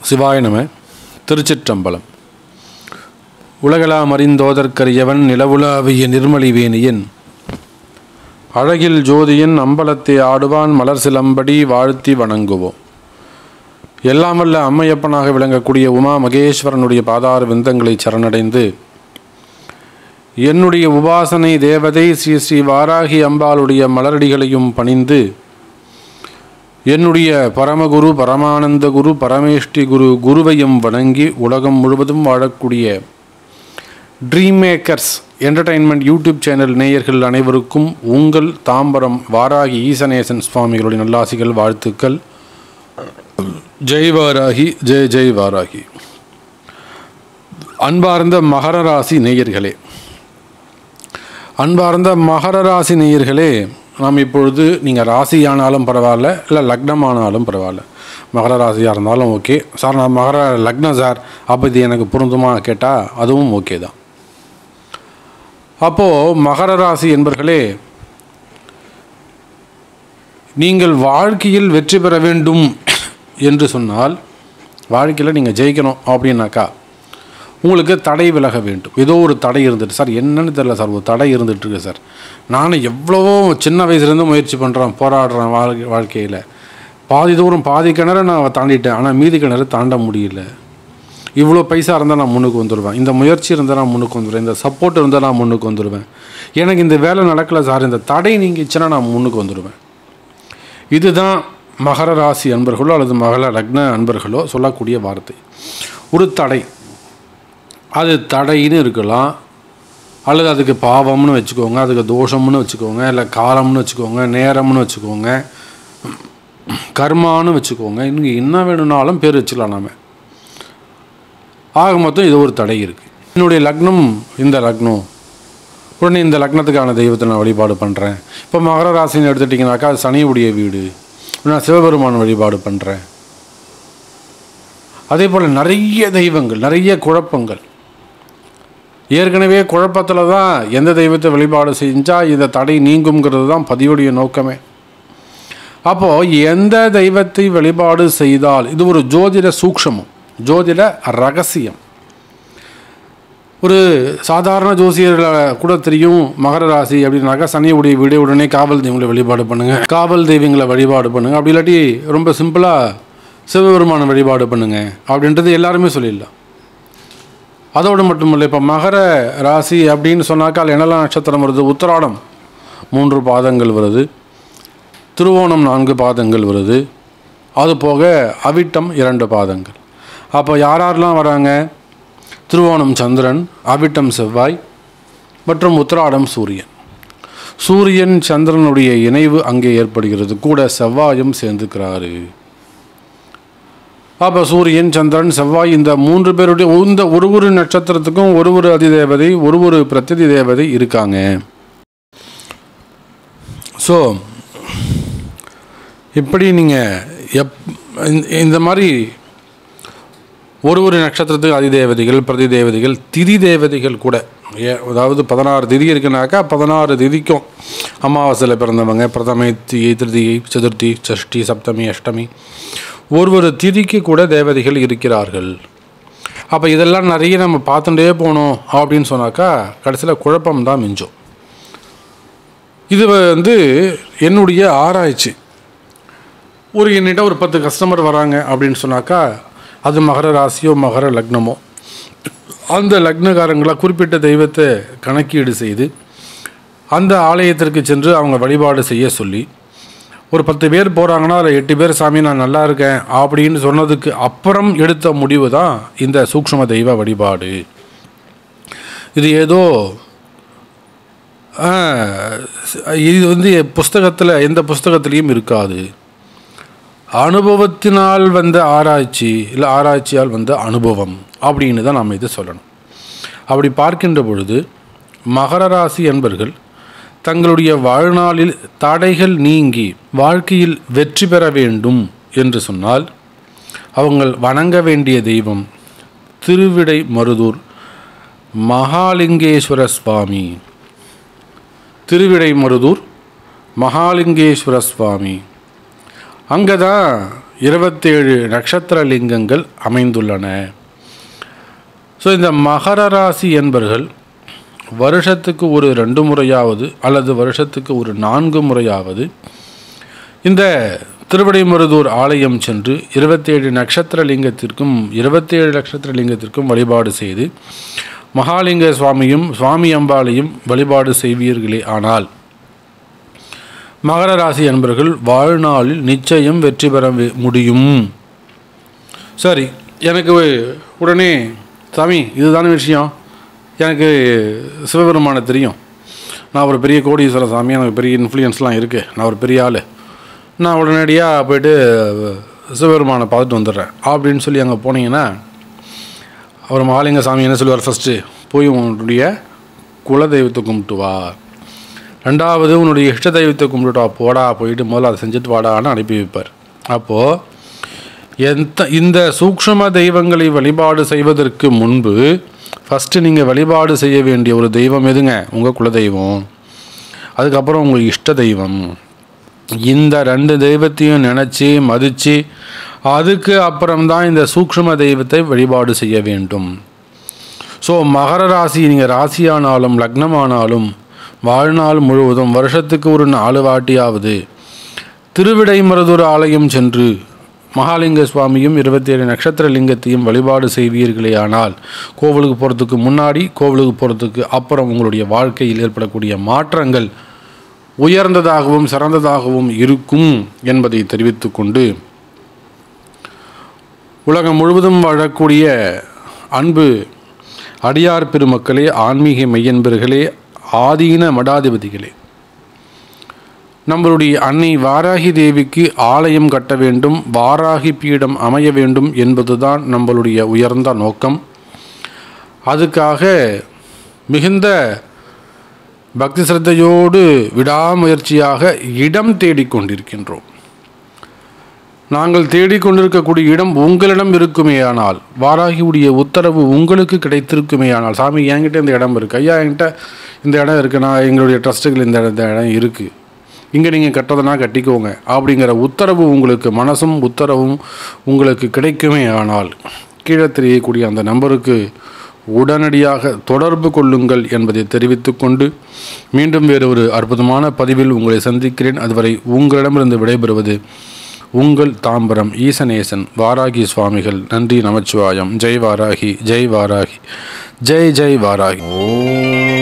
சிவாய நம. திருச்சிற்றம்பலம். உலகலாம் அறிந்தோதற்கரியவன் நிலவுலாவிய நிர்மலிவேணியன் அழகில் ஜோதியின் அம்பலத்தை ஆடுவான் மலர் சிலம்படி வாழ்த்தி வணங்குவோம். எல்லாம் வல்ல அம்மையப்பனாக விளங்கக்கூடிய உமா மகேஸ்வரனுடைய பாதார விந்தங்களை சரணடைந்து என்னுடைய உபாசனை தேவதை ஸ்ரீ ஸ்ரீ வாராகி அம்பாளுடைய மலரடிகளையும் பணிந்து என்னுடைய பரமகுரு பரமானந்த குரு பரமேஷ்டி குருவையும் வணங்கி உலகம் முழுவதும் வாழக்கூடிய dream makers entertainment YouTube channel நேயர்கள் அனைவருக்கும் உங்கள் தாம்பரம் வாராகி ஈசனேசன் சுவாமிகளுடைய நல்லாசிகள், வாழ்த்துக்கள். ஜெய் வாராகி, ஜெய் ஜெய் வாராகி. அன்பார்ந்த மகர ராசி நேயர்களே, அன்பார்ந்த மகர ராசி நேயர்களே, நாம் இப்பொழுது நீங்கள் ராசியானாலும் பரவாயில்ல, இல்லை லக்னமானாலும் பரவாயில்ல, மகர ராசியாக இருந்தாலும் ஓகே சார். நான் மகர லக்னம் சார், அப்போ இது எனக்கு பொருந்துமா கேட்டால் அதுவும் ஓகே தான். அப்போது மகர ராசி என்பர்களே, நீங்கள் வாழ்க்கையில் வெற்றி பெற வேண்டும் என்று சொன்னால், வாழ்க்கையில் நீங்கள் ஜெயிக்கணும் அப்படின்னாக்கா உங்களுக்கு தடை விலக வேண்டும். ஏதோ ஒரு தடை இருந்துட்டு, சார் என்னன்னு தெரியல சார், ஒரு தடை இருந்துகிட்ருக்கு சார், நானும் எவ்வளவோ சின்ன வயசுலேருந்து முயற்சி பண்ணுறேன், போராடுறேன், வாழ்க்கையில் பாதி தூரம் பாதி கிணறு நான் தாண்டிட்டேன், ஆனால் மீதி கிணறு தாண்ட முடியல. இவ்வளோ பைசா இருந்தால் நான் முன்னுக்கு வந்துடுவேன், இந்த முயற்சி இருந்தால் நான் முன்னுக்கு வந்துடுவேன், இந்த சப்போர்ட் இருந்தால் நான் முன்னுக்கு வந்துடுவேன், எனக்கு இந்த வேலை நடக்கலை சார், இந்த தடை நீங்கிச்சுன்னா நான் முன்னுக்கு வந்துடுவேன். இதுதான் மகர ராசி அன்பர்களோ அல்லது மகர லக்ன அன்பர்களோ சொல்லக்கூடிய வார்த்தை. ஒரு தடை, அது தடைன்னு இருக்கலாம், அல்லது அதுக்கு பாவம்னு வச்சுக்கோங்க, அதுக்கு தோஷம்னு வச்சுக்கோங்க, இல்லை காலம்னு வச்சுக்கோங்க, நேரம்னு வச்சுக்கோங்க, கர்மான்னு வச்சுக்கோங்க, இன்னும் என்ன வேணும்னாலும் பேர் வச்சுக்கலாம் நாம். ஆக மொத்தம் இது ஒரு தடை இருக்குது. என்னுடைய லக்னம் இந்த லக்னம், உடனே இந்த லக்னத்துக்கான தெய்வத்தை நான் வழிபாடு பண்ணுறேன். இப்போ மகர ராசின்னு எடுத்துட்டிங்கனாக்கா அது சனியுடைய வீடு, நான் சிவபெருமான் வழிபாடு பண்ணுறேன். அதே போல் நிறைய தெய்வங்கள், நிறைய குழப்பங்கள். ஏற்கனவே குழப்பத்தில் தான் எந்த தெய்வத்தை வழிபாடு செஞ்சால் இந்த தடை நீங்குங்கிறது தான் பதிவுடைய நோக்கமே. அப்போது எந்த தெய்வத்தை வழிபாடு செய்தால், இது ஒரு ஜோதிட சூக்ஷமம், ஜோதிட ரகசியம். ஒரு சாதாரண ஜோசியர்களை கூட தெரியும் மகர ராசி அப்படின்னாக்கா சனியுடைய வீடு, உடனே காவல் தெய்வங்களை வழிபாடு பண்ணுங்கள், காவல் தெய்வங்களை வழிபாடு பண்ணுங்கள், அப்படி இல்லாட்டி ரொம்ப சிம்பிளாக சிவபெருமான வழிபாடு பண்ணுங்கள் அப்படின்றது எல்லாருமே சொல்லிடலாம். அதோடு மட்டுமில்லை, இப்போ மகர ராசி அப்படின்னு சொன்னாக்கால் என்னெல்லாம் நட்சத்திரம் வருது? உத்திராடம் 3 பாதங்கள் வருது, திருவோணம் 4 பாதங்கள் வருது, அது போக அவிட்டம் 2 பாதங்கள். அப்போ யாரெல்லாம் வராங்க? திருவோணம் சந்திரன், அவிட்டம் செவ்வாய் மற்றும் உத்திராடம் சூரியன். சூரியன் சந்திரனுடைய இணைவு அங்கே ஏற்படுகிறது, கூட செவ்வாயும் சேர்ந்துக்கிறாரு. அப்போ சூரியன் சந்திரன் செவ்வாய் இந்த 3 பேருடைய இந்த ஒரு நட்சத்திரத்துக்கும் ஒரு அதிதேவதை, ஒரு பிரதிதி தேவதை இருக்காங்க. ஸோ இப்படி நீங்கள் இந்த மாதிரி ஒரு நட்சத்திரத்துக்கு அதிதேவதைகள், பிரதி தேவதைகள், திதி தேவதைகள் கூட, அதாவது 16 திதி இருக்குனாக்கா 16 திதிக்கும் அமாவாசையில் பிறந்தவங்க, பிரதமை, திருதியை, சதுர்த்தி, சஷ்டி, சப்தமி, அஷ்டமி, ஒரு திதிக்கு கூட தேவதைகள் இருக்கிறார்கள். அப்போ இதெல்லாம் நிறைய நம்ம பார்த்துட்டே போனோம் அப்படின்னு சொன்னாக்கா கடைசியில் குழப்பம்தான் மிஞ்சும். இது என்னுடைய ஆராய்ச்சி. என்னிட்ட ஒரு 10 கஸ்டமர் வராங்க அப்படின்னு சொன்னாக்கா அது மகர ராசியோ மகர லக்னமோ, அந்த லக்னக்காரங்களை குறிப்பிட்ட தெய்வத்தை கணக்கீடு செய்து அந்த ஆலயத்திற்கு சென்று அவங்க வழிபாடு செய்ய சொல்லி, ஒரு 10 பேர் போகிறாங்கன்னா அதில் 8 பேர் சாமி நான் நல்லா இருக்கேன் அப்படின்னு சொன்னதுக்கு அப்புறம் எடுத்த முடிவு தான் இந்த சூக்ஷ்ம தெய்வ வழிபாடு. இது ஏதோ இது புஸ்தகத்தில் எந்த புஸ்தகத்திலையும் இருக்காது. அனுபவத்தினால் வந்த ஆராய்ச்சி, இல்லை ஆராய்ச்சியால் வந்த அனுபவம் அப்படின்னு தான் நாம் இதை சொல்லணும். அப்படி பார்க்கின்ற பொழுது மகர ராசி என்பர்கள் தங்களுடைய வாழ்நாளில் தடைகள் நீங்கி வாழ்க்கையில் வெற்றி பெற வேண்டும் என்று சொன்னால் அவங்க வணங்க வேண்டிய தெய்வம் திருவிடை மருதூர் மகாலிங்கேஸ்வர சுவாமி. திருவிடை மருதூர் மகாலிங்கேஸ்வர சுவாமி. அங்கே தான் 27 நட்சத்திர லிங்கங்கள் அமைந்துள்ளன. ஸோ இந்த மகர ராசி என்பர்கள் வருஷத்துக்கு ஒரு 2 முறையாவது அல்லது வருஷத்துக்கு ஒரு 4 முறையாவது இந்த திருவிடைமருதூர் ஆலயம் சென்று 27 நட்சத்திர லிங்கத்திற்கும் வழிபாடு செய்து மகாலிங்க சுவாமியும் சுவாமி அம்பாளையும் வழிபாடு செய்வீர்களே ஆனால் மகர ராசி என்பர்கள் வாழ்நாளில் நிச்சயம் வெற்றி பெற முடியும். சரி, எனக்கு உடனே சாமி இதுதானே விஷயம், எனக்கு சிவபெருமானை தெரியும், நான் ஒரு பெரிய கோடீஸ்வர சாமி, எனக்கு பெரிய இன்ஃப்ளூயன்ஸ்லாம் இருக்குது, நான் ஒரு பெரிய ஆள், நான் உடனடியாக போய்ட்டு சிவபெருமானை பார்த்துட்டு வந்துடுறேன் அப்படின்னு சொல்லி அங்கே போனீங்கன்னா அவர் மகாலிங்க சாமி என்ன சொல்லுவார்? ஃபஸ்ட்டு போய் உன்னுடைய குலதெய்வத்தை கும்பிட்டு வா, 2வது உன்னுடைய இஷ்ட தெய்வத்தை கும்பிட்டு வா, போடா போயிட்டு முதல்ல அதை செஞ்சுட்டு வாடான்னு அனுப்பி வைப்பார். அப்போது இந்த சூக்ஷ்ம தெய்வங்களை வழிபாடு செய்வதற்கு முன்பு ஃபஸ்ட்டு நீங்கள் வழிபாடு செய்ய வேண்டிய ஒரு தெய்வம் எதுங்க? உங்கள் குலதெய்வம், அதுக்கப்புறம் உங்கள் இஷ்ட தெய்வம். இந்த 2 தெய்வத்தையும் நினச்சி மதித்து அதுக்கு அப்புறம்தான் இந்த சூக்ஷ்ம தெய்வத்தை வழிபாடு செய்ய வேண்டும். ஸோ மகர ராசி, நீங்கள் ராசியானாலும் லக்னமானாலும் வாழ்நாள் முழுவதும் வருஷத்துக்கு ஒரு 4 வாட்டியாவது திருவிடைமருதூர் ஆலயம் சென்று மகாலிங்க சுவாமியும் 27 நட்சத்திர லிங்கத்தையும் வழிபாடு செய்வீர்களே ஆனால் கோவிலுக்கு போகிறதுக்கு முன்னாடி கோவிலுக்கு போகிறதுக்கு அப்புறம் உங்களுடைய வாழ்க்கையில் ஏற்படக்கூடிய மாற்றங்கள் உயர்ந்ததாகவும் சிறந்ததாகவும் இருக்கும் என்பதை தெரிவித்து கொண்டு, உலகம் முழுவதும் வாழக்கூடிய அன்பு அடியார் பெருமக்களே, ஆன்மீக மெய்யன்பர்களே, ஆதீன மடாதிபதிகளே, நம்மளுடைய அன்னை வாராகி தேவிக்கு ஆலயம் கட்ட வேண்டும், வாராகி பீடம் அமைய வேண்டும் என்பதுதான் நம்மளுடைய உயர்ந்த நோக்கம். அதுக்காக மிகுந்த பக்தி சிரத்தையோடு விடாமுயற்சியாக இடம் தேடிக்கொண்டிருக்கின்றோம். நாங்கள் தேடிக்கொண்டிருக்கக்கூடிய இடம் உங்களிடம் இருக்குமேயானால், வாராகியுடைய உத்தரவு உங்களுக்கு கிடைத்திருக்குமேயானால், சாமி என்கிட்ட இந்த இடம் இருக்குது, ஐயா என்கிட்ட இந்த இடம் இருக்குன்னா எங்களுடைய ட்ரஸ்ட்டுகள் இந்த இடம் இருக்குது, இங்கே நீங்கள் கட்டுறதுனா கட்டிக்கோங்க அப்படிங்கிற உத்தரவு உங்களுக்கு, மனசும் உத்தரவும் உங்களுக்கு கிடைக்குமே ஆனால் கீழே தெரியக்கூடிய அந்த நம்பருக்கு உடனடியாக தொடர்பு கொள்ளுங்கள் என்பதை தெரிவித்துக்கொண்டு மீண்டும் வேறு ஒரு அற்புதமான பதிவில் உங்களை சந்திக்கிறேன். அதுவரை உங்களிடமிருந்து விடைபெறுவது உங்கள் தாம்பரம் ஈசனேசன் வாராகி சுவாமிகள். நன்றி, நமச்சிவாயம். ஜெய் வாராகி, ஜெய் வாராகி, ஜெய் ஜெய் வாராகி.